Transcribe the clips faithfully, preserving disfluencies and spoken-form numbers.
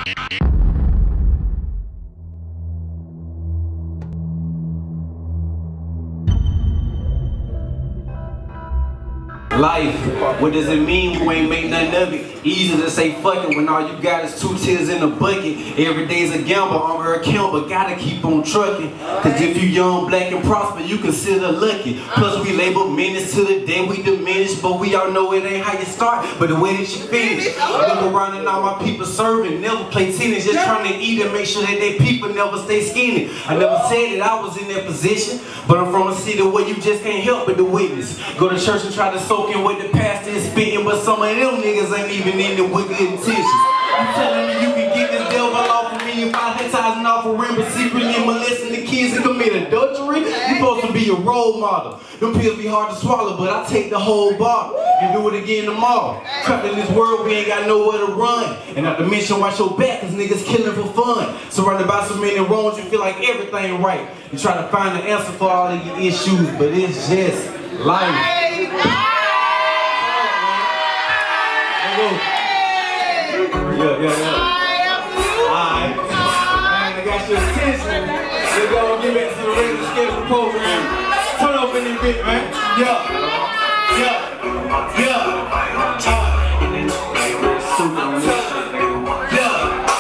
Life, what does it mean? You ain't make nothing of it. Easy to say fuck it when all you got is two tears in a bucket. Every day's a gamble, on her account, but gotta keep on trucking. Cause if you young, black, and prosper, you consider lucky. Plus we label minutes to the day we diminish, but we all know it ain't how you start, but the way that you finish. Look around and all my people serving, never play tennis, just trying to eat and make sure that their people never stay skinny. I never said that I was in that position, but I'm from a city where you just can't help but to witness. Go to church and try to soak in what the pastor is spitting, but some of them niggas ain't even in it with good intentions. You telling me you can get this devil off of me if I advertising off of rim, but secretly molesting the kids and commit adultery? You supposed to be a role model. Them pills be hard to swallow, but I take the whole bottle and do it again tomorrow. Trapped in this world, we ain't got nowhere to run. And not to mention watch your back, cause niggas killing for fun. Surrounded by so many wrongs, you feel like everything right. You try to find the answer for all of your issues, but it's just life. Yeah, yeah, yeah. Alright. Man, I got your attention. Let's go and get back to the regular schedule program. Turn up in this bit, man. Yeah. Yeah. Yeah. Yeah.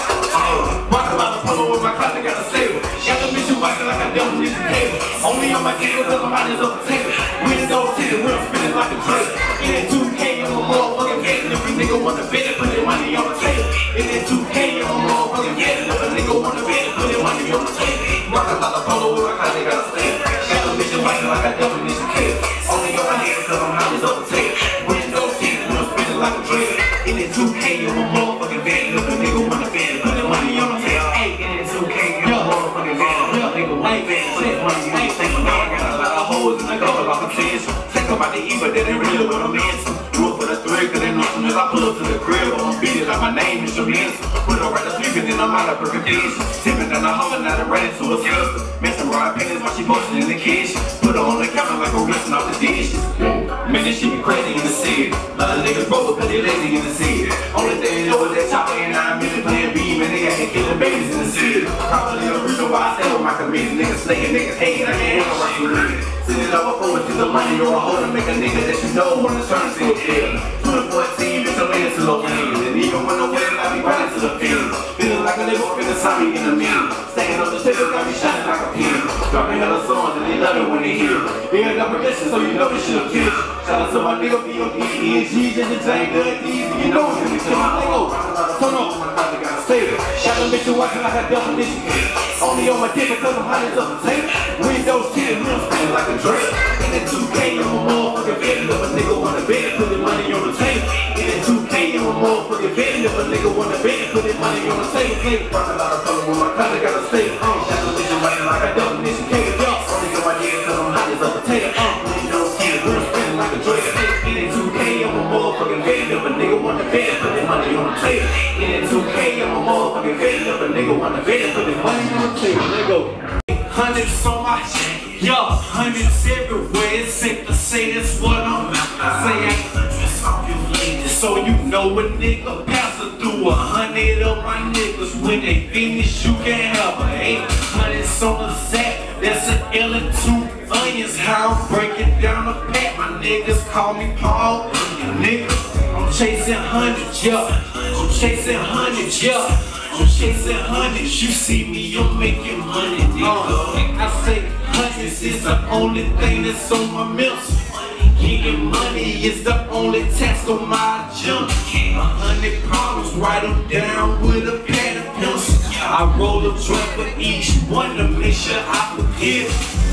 Walk around the polo with my collar, got a stable. Got the mission walking like I don't need the cable. Only on my table cause my mind is up the table. Windows tinted, we're spinning like a trailer. In that two K, I'm a motherfucking getting. If a nigga wanna bet it, put their money on the table. In that two K, I'm a motherfucking getting. If a nigga wanna bet it, put their money on the table. Rockin' like a polo with my collar, got a stable. Got a mission walking like I don't need the cable. Only on my head cause my mind is up the table. Windows tinted, we're spinning like a trailer. In that two K, I'm a motherfucking getting. If a nigga wanna bet it, put their money on the table. Hey, in that two K, I'm a motherfucking getting. If a nigga wanna bet it, put their money on the table. Now I got a lot of hoes in the cover like I'm saying. Think about the evil, that ain't really what I'm into. Do it for the thrill, cause they know soon as I pull up to the crib, I'ma beat it like my name is Jamaican. Put her right to sleep and then I'm out of her condition. Tipping down the hall and now they're ready to a sister. Messing raw pennies while she posting in the kitchen. Put her on the counter like a rinsing off the dishes. Man, this shit be crazy in the city. A lot of niggas broke because they lazy in the city. Only thing they know is that chopper and nine million playing beam and they got hit killing babies in the city. Probably the reason why I stay with my committee. Niggas snaking, niggas hating, I can't handle right through it. Send it over forward to the money or a hoe to make a nigga that you know wanna turn to a kid. twenty fourteen, bitch, I'm laying to the wings. And even when I'm winning, I be running to the field. Feeling like a nigga finna sign me in the middle. Staying up the stairs, got me shining like a pin. Dropping hella songs and they love it when they hear it. Being up progression, so you know we should've killed. Shout out to my nigga B O D E N G, just the J, good easy, you know it's gonna kill my nigga. Turn up, I gotta stay there. Shot a bitch watching like a definition. Only on my dick because I'm hundreds of the tape. Windows tinted, rims spinning like a drink. In that two K, I'm a motherfucking betting. If a nigga wanna bet it, put their money on the table. In that two K, I'm a motherfucking betting. If a nigga wanna bet it, put their money on the table. Rockin' a lot of color with my collar, got a stay. Shot a bitch watching like a definition. Only on my dick because I'm hundreds of the tape. Windows tinted, rims spinning like a drink. In that two K, I'm a motherfucking betting. If a nigga wanna bet it, put their money on the table. In that two K, I'm a motherfucking betting. If a nigga wanna bet it, put their money on the table. Let go. Hundreds on my shit, yeah, hundreds everywhere. It's safe to say that's what I'm about to say. I hundreds off you ladies, so you know a nigga passing through a hundred of my niggas. When they finish, you can have a eight hundreds on the sack. That's an L and two onions. How I'm breaking down the pack. My niggas call me Paul, nigga. I'm chasing hundreds, yeah. I'm chasing hundreds, yeah. I'm chasing hundreds, you see me, I'm making money, nigga. I say hundreds is the only thing that's on my mills. Getting money is the only task on my agenda. A hundred problems, write them down with a pad of pencil. I roll a joint for each one to make sure I forgive.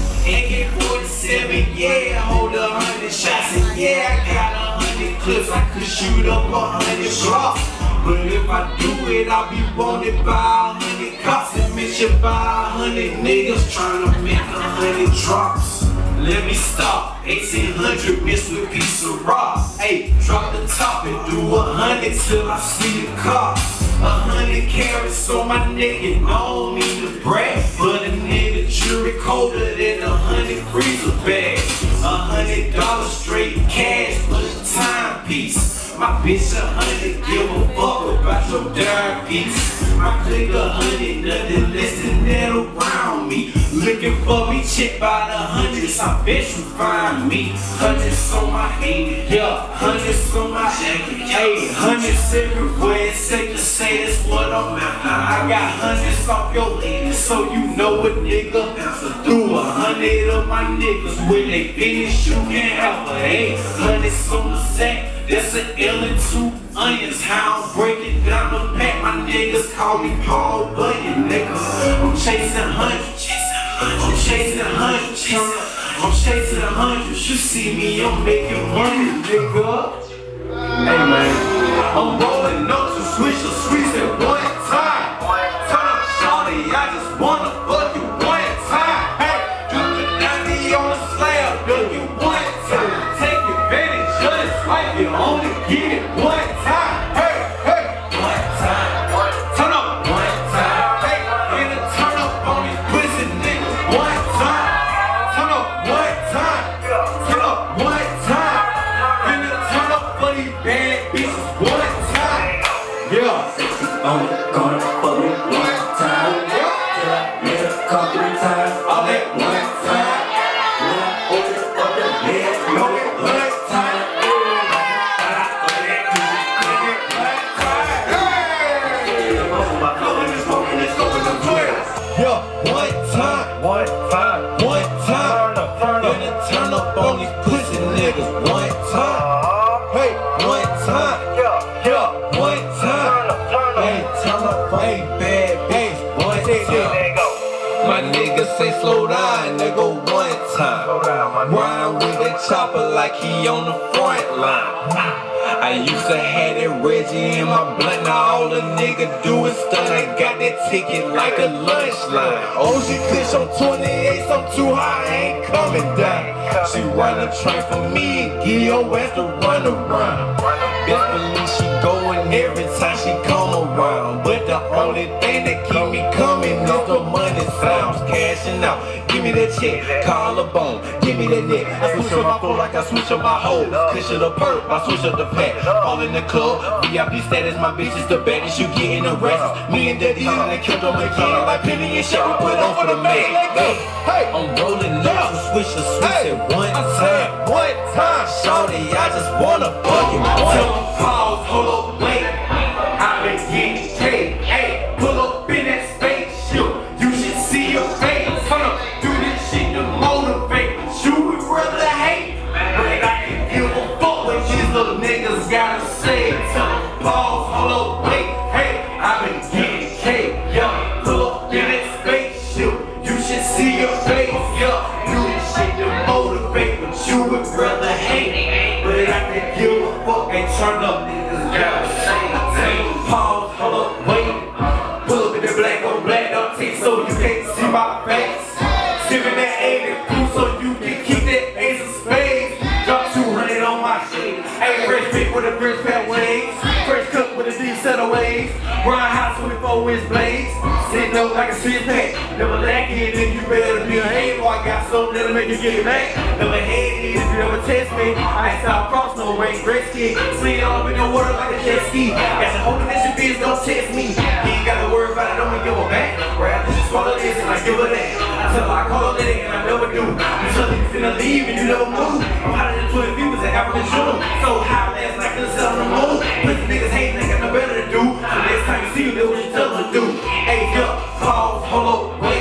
A K forty-seven, yeah, I hold a hundred shots, and yeah, I got a hundred clips. I could shoot up a hundred shots. But if I do it, I'll be wanted by a hundred cops and mentioned by a hundred niggas trying to make a hundred drops. Let me stop, eighteen hundred mixed with piece of rock. Hey, drop the top and do a hundred till I see the cops. A hundred carats on my neck and I don't mean to brag, but a nigga jury colder than a hundred freezer bags. A hundred dollars straight cash for the timepiece. My bitch a hundred, give a fuck about your dark piece. My clique a hundred, nothing less than that around me. Looking for me, check by the hundreds, I bet you find me. Hundreds on my head, yeah, hundreds on my jacket. Hey, hundreds everywhere, it's safe to say that's what I'm after. I got hundreds off your head, so you know a nigga through a hundred of my niggas. When they finish, you can help her. Hey, hundreds on the sack. That's an L and two onions, how I'm breaking down the pack. My niggas call me Paul Bunyan, nigga. I'm chasing hundreds, I'm chasing hundreds, I'm chasing hundreds. You see me, I'm making money, nigga. Hey man, I'm rolling up to switch the streets at one time. Turn up, shawty, I just wanna fuck you one time. Hey, drop the ninety on the slab, do you one time? Take advantage of this life, you only get it one time. Hey, hey, one time. Turn up, one time. Hey, and a turn up on these pussy niggas one time. Turn up, one time. Turn up, one time. And a turn up for these bad bitches one time. Yeah. I'm gonna fuck me one time. Till I let her come three times. All that one time. When I open up the bed, know it one time. Yeah, one time, One time. one time. Turn up, turn up. Gonna turn up on these pussy niggas one time. Hey, one time. Yeah. Yeah, one time. Turn up, turn up. Hey, turn up for hey, bad bitch one There time. you go. My niggas say slow down, nigga, one time. Slow down, my nigga. Rhyme with that chopper like he on the front line. I used to have that Reggie in my blunt, now all the nigga do is stun. I got that ticket like a lunch line. Oh, she glitch on twenty-eight, I'm too high, I ain't coming down. She run the train for me and give your ass to run around. Best believe she going every time she come around. But the only thing that keep me coming is the money sounds. Cashing out, give me that check, collarbone, give me that neck. I switch up my flow like I switch up my hoes. Cushion the perk, I switch up the pack. All in the club, V I P status, my bitch is the baddest. You getting the rest. Me and Daddy and they killed on the can like Penny and shit. We put on for the man. Hey, hey, I'm rolling up to switch the switch at one time. One time, shawty, I just wanna fucking one. Pause, hold up, wait. I've been getting paid. Hey, pull up in that spaceship. You should see your face. Turn up, do this shit to motivate. But you would rather hate. But I can give a fuck what these little niggas gotta say. Tell them pause, hold up, wait. Hey, I've been getting paid. Yeah, pull up in that spaceship. You should see your face. Yeah, do this shit to motivate. But you would rather hate. But I can give a fuck and turn up. Niggas gotta say. Pause, hold up, wait. Pull up in the black on black, don't take so you can't see my face. Sipping that eighty proof so you can keep that ace of spades. Drop two hundred on my shit. Hey, fresh pick with a fresh pair of waves. Fresh cut with a deep set of waves. Grind high twenty-four inch blades. Sitting up like a six pack. Never lacking, then you better be a hey boy. I got something that'll make you get it back. Never hate it if you never test me. I ain't stop cross no way, great ski. Slid all up in the water like a jet ski. Got you hoping that your bitch don't test me. You ain't gotta worry about it, don't give a back. Right after she swallow this and I give her that. Until I call her it and I never do. You tell me you finna leave and you never move. I'm hotter than twin fevers in African June. So high last night could've sat on the moon. Pussy niggas hate, they got no better to do. So next time you see you, do what you tell them to do. Hey, yeah, pause, hold up, wait.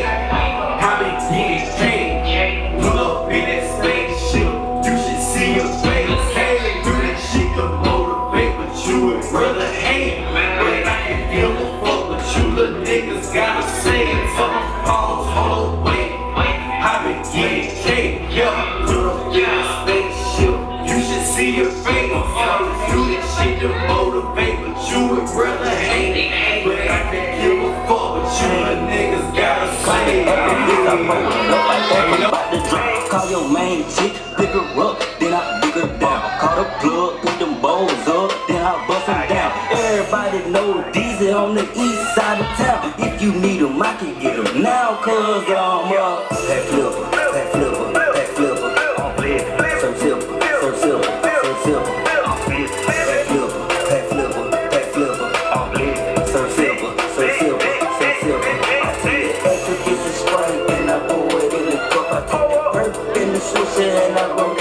I been getting paid. Pull up in that spaceship. You should see your face. Hey, do that shit to motivate, but you would rather hate. But I can give a fuck what you little niggas gotta say. So pause, hold up, wait. I been getting paid. Yeah, pull up in that spaceship. You should see your face. Do that shit to motivate, but you would rather hate. But I can give a fuck what you little niggas gotta say. About the drop, call your main chick, pick her up, then I pick her down. Call the plug, put them bowls up, then I bust them down. Everybody know Deezy on the east side of town. If you need them, I can get them now, cause I'm up. That flipper, that flipper, that flipper. So simple, so simple, so simple. That flipper. swisher and I roll